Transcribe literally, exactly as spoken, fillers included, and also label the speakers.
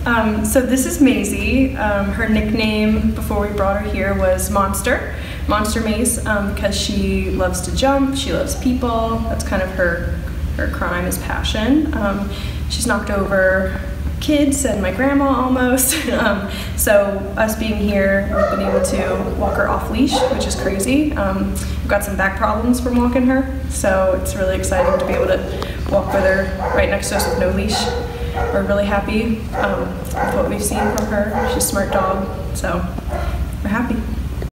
Speaker 1: Um, so this is Maize. Um, her nickname before we brought her here was Monster, Monster Maize, um, because she loves to jump, she loves people. That's kind of her, her crime is passion. Um, she's knocked over kids and my grandma almost. um, so us being here, we've been able to walk her off leash, which is crazy. Um, we've got some back problems from walking her, so it's really exciting to be able to walk with her right next to us with no leash. We're really happy um, with what we've seen from her. She's a smart dog, so we're happy.